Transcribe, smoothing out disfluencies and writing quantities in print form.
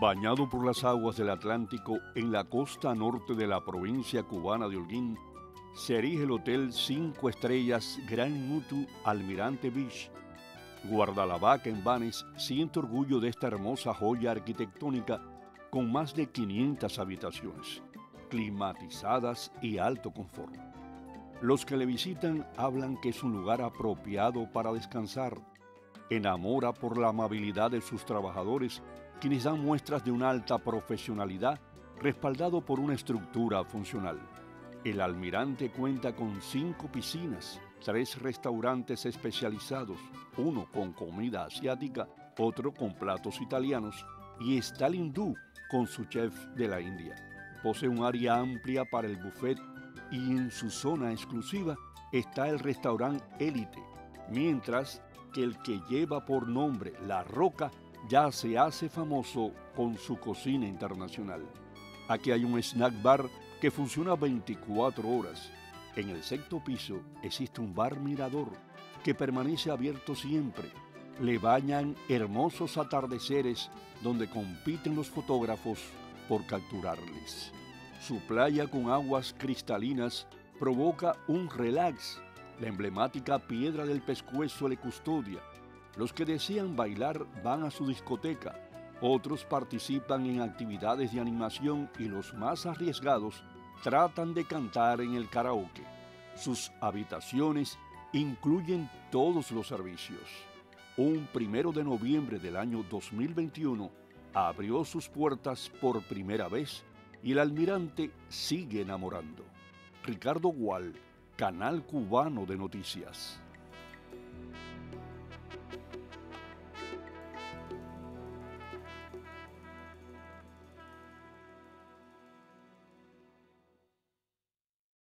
Bañado por las aguas del Atlántico en la costa norte de la provincia cubana de Holguín, se erige el Hotel 5 Estrellas Grand Mutu Almirante Beach. Guardalavaca en Banes siente orgullo de esta hermosa joya arquitectónica con más de 500 habitaciones, climatizadas y alto confort. Los que le visitan hablan que es un lugar apropiado para descansar. Enamora por la amabilidad de sus trabajadores, quienes dan muestras de una alta profesionalidad, respaldado por una estructura funcional. El Almirante cuenta con 5 piscinas, 3 restaurantes especializados, uno con comida asiática, otro con platos italianos, y está el hindú con su chef de la India. Posee un área amplia para el buffet y en su zona exclusiva está el restaurante Élite, mientras que el que lleva por nombre La Roca ya se hace famoso con su cocina internacional. Aquí hay un snack bar que funciona 24 horas. En el 6º piso existe un bar mirador que permanece abierto siempre. Le bañan hermosos atardeceres donde compiten los fotógrafos por capturarles. Su playa con aguas cristalinas provoca un relax. La emblemática Piedra del Pescuezo le custodia. Los que desean bailar van a su discoteca, otros participan en actividades de animación y los más arriesgados tratan de cantar en el karaoke. Sus habitaciones incluyen todos los servicios. Un 1 de noviembre del año 2021 abrió sus puertas por primera vez y el Almirante sigue enamorando. Ricardo Gual, Canal Cubano de Noticias.